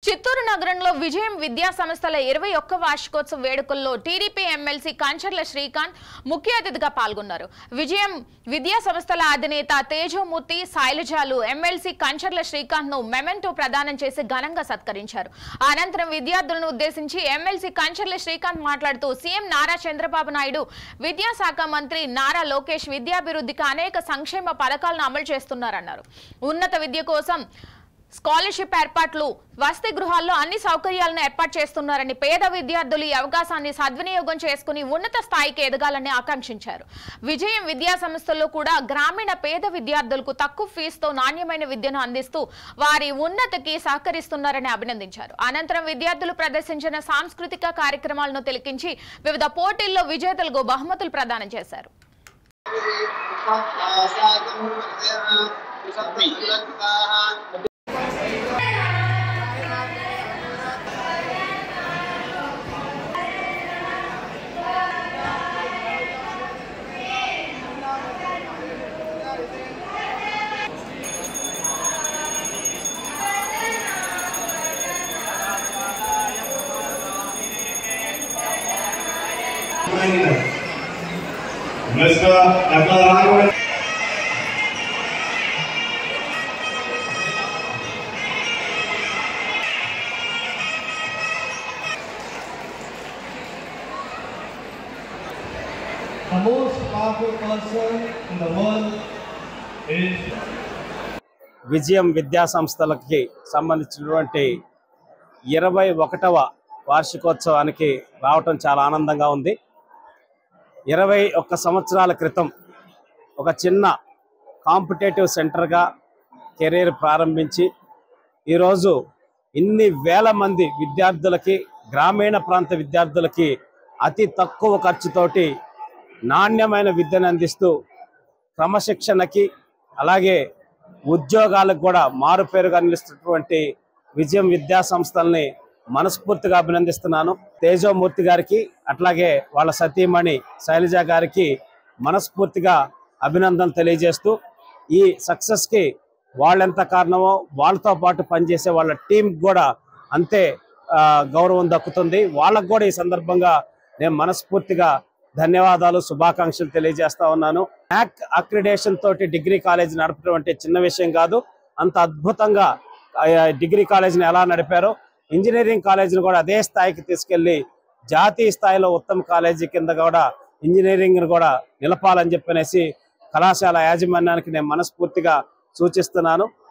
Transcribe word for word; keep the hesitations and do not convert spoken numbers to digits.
చిత్తూరు నగరంలో విజయం విద్యా సంస్థల ఇరవై ఒక్క వార్షికోత్సవ వేడుకల్లో టీడీపీ ఎమ్మెల్సీ కంచర్ల శ్రీకాంత్ ముఖ్య అతిథిగా పాల్గొన్నారు. విజయం విద్యా సంస్థల అధినేత తేజోమూర్తి శైలజాలు ఎమ్మెల్సీ కంచర్ల శ్రీకాంత్ ను మెమెంటో ప్రదానం చేసి ఘనంగా సత్కరించారు. అనంతరం విద్యార్థులను ఉద్దేశించి ఎమ్మెల్సీ కంచర్ల శ్రీకాంత్ మాట్లాడుతూ సీఎం నారా చంద్రబాబు నాయుడు విద్యాశాఖ మంత్రి నారా లోకేష్ విద్యాభివృద్ధికి అనేక సంక్షేమ పథకాలను అమలు చేస్తున్నారన్నారు. ఉన్నత విద్య కోసం స్కాలర్షిప్ ఏర్పాట్లు, వసతి గృహాల్లో అన్ని సౌకర్యాలను ఏర్పాటు చేస్తున్నారని, పేద విద్యార్థులు ఈ అవకాశాన్ని సద్వినియోగం చేసుకుని ఉన్నత స్థాయికి ఎదగాలని ఆకాంక్షించారు. విజయం విద్యా సంస్థల్లో కూడా గ్రామీణ పేద విద్యార్థులకు తక్కువ ఫీజుతో నాణ్యమైన విద్యను అందిస్తూ వారి ఉన్నతికి సహకరిస్తున్నారని అభినందించారు. అనంతరం విద్యార్థులు ప్రదర్శించిన సాంస్కృతిక కార్యక్రమాలను తిలకించి వివిధ పోటీల్లో విజేతలకు బహుమతులు ప్రదానం చేశారు. The most powerful person in the world is విజయం విద్యా సంస్థలకి సంబంధించినటువంటి ఇరవై ఒకటవ వార్షికోత్సవానికి రావటం చాలా ఆనందంగా ఉంది. ఇరవై ఒక్క సంవత్సరాల క్రితం ఒక చిన్న కాంపిటేటివ్ సెంటర్గా కెరీర్ ప్రారంభించి ఈరోజు ఇన్ని వేల మంది విద్యార్థులకి, గ్రామీణ ప్రాంత విద్యార్థులకి అతి తక్కువ ఖర్చుతోటి నాణ్యమైన విద్యను అందిస్తూ క్రమశిక్షణకి అలాగే ఉద్యోగాలకు కూడా మారుపేరుగా నిలుస్తున్నటువంటి విజయం విద్యా సంస్థల్ని మనస్ఫూర్తిగా అభినందిస్తున్నాను. తేజోమూర్తి గారికి అట్లాగే వాళ్ళ సతీమణి శైలజ గారికి మనస్ఫూర్తిగా అభినందనలు తెలియజేస్తూ ఈ సక్సెస్కి వాళ్ళెంత కారణమో వాళ్ళతో పాటు పనిచేసే వాళ్ళ టీంకి కూడా అంతే గౌరవం దక్కుతుంది. వాళ్ళకు కూడా ఈ సందర్భంగా నేను మనస్ఫూర్తిగా ధన్యవాదాలు, శుభాకాంక్షలు తెలియజేస్తా ఉన్నాను. నాక్ అక్రిడేషన్ తోటి డిగ్రీ కాలేజ్ నడపడం అంటే చిన్న విషయం కాదు. అంత అద్భుతంగా డిగ్రీ కాలేజీని ఎలా నడిపారో ఇంజనీరింగ్ కాలేజీని కూడా అదే స్థాయికి తీసుకెళ్లి జాతీయ స్థాయిలో ఉత్తమ కాలేజీ కింద కూడా ఇంజనీరింగ్ కూడా నిలపాలని చెప్పనేసి కళాశాల యాజమాన్యానికి నేను మనస్ఫూర్తిగా సూచిస్తున్నాను.